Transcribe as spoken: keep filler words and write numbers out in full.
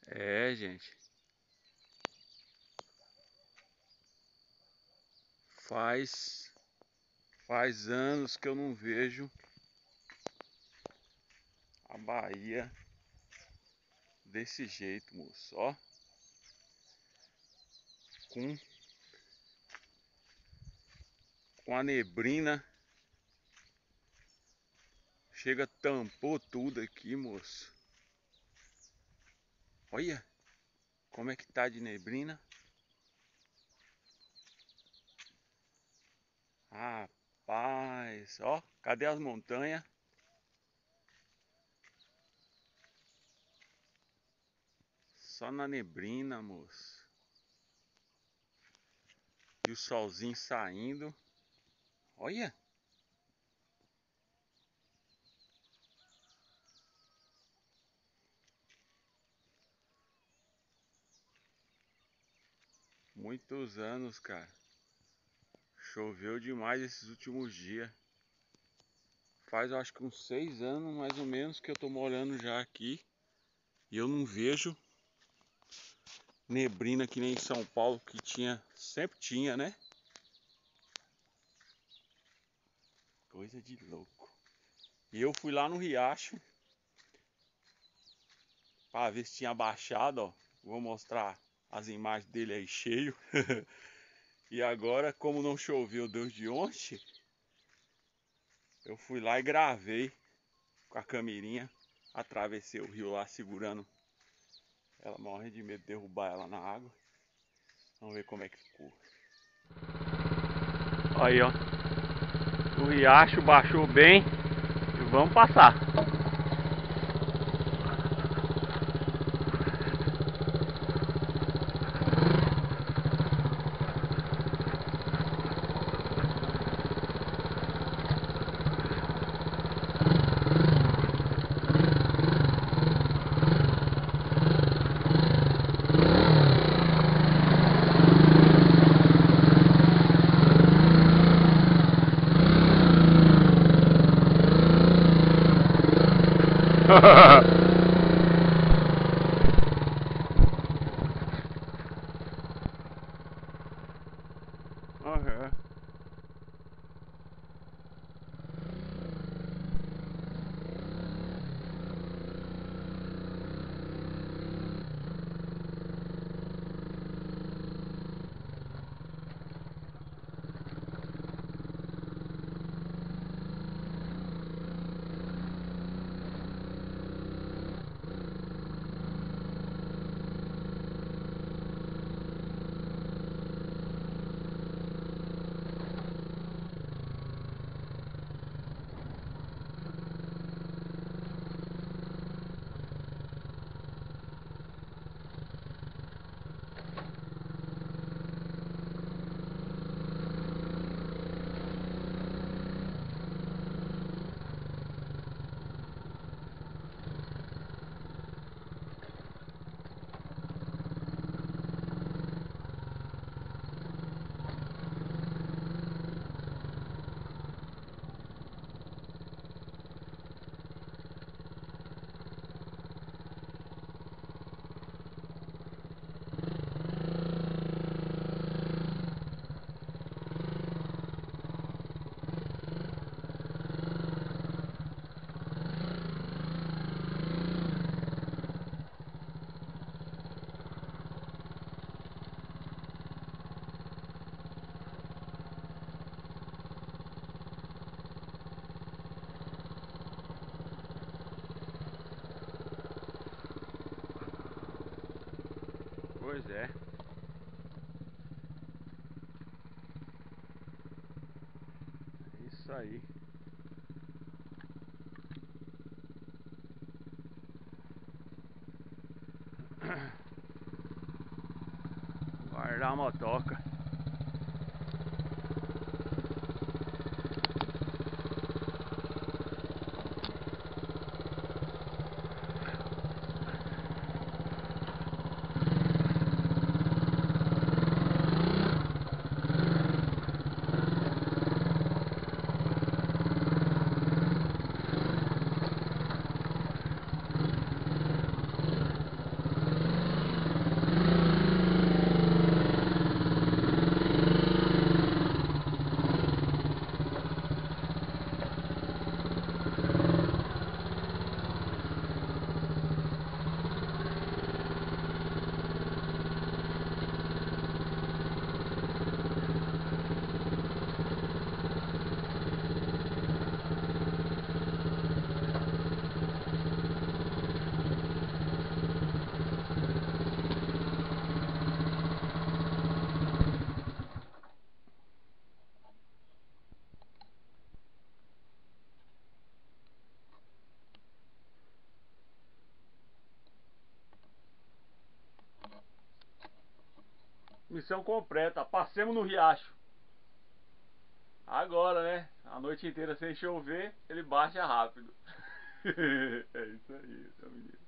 É, gente. Faz faz anos que eu não vejo a Bahia desse jeito, moço. Ó, com com a neblina, chega, tampou tudo aqui, moço. Olha como é que tá de neblina. Rapaz, ó, cadê as montanhas? Só na neblina, moço. E o solzinho saindo. Olha. Muitos anos, cara. Choveu demais esses últimos dias. Faz, eu acho que uns seis anos, mais ou menos, que eu tô morando já aqui. E eu não vejo neblina que nem em São Paulo, que tinha, sempre tinha, né? Coisa de louco. E eu fui lá no riacho para ver se tinha baixado, ó. Vou mostrar as imagens dele aí cheio. E agora, como não choveu desde ontem, eu fui lá e gravei com a câmerinha. Atravessei o rio lá segurando ela, morrendo de medo de derrubar ela na água. Vamos ver como é que ficou. Aí, ó. O riacho baixou bem e vamos passar. Uhum. Pois é. Isso aí. Guardar a motoca. Missão completa. Passemos no riacho. Agora, né? A noite inteira sem chover, ele baixa rápido. É isso aí, meu menino.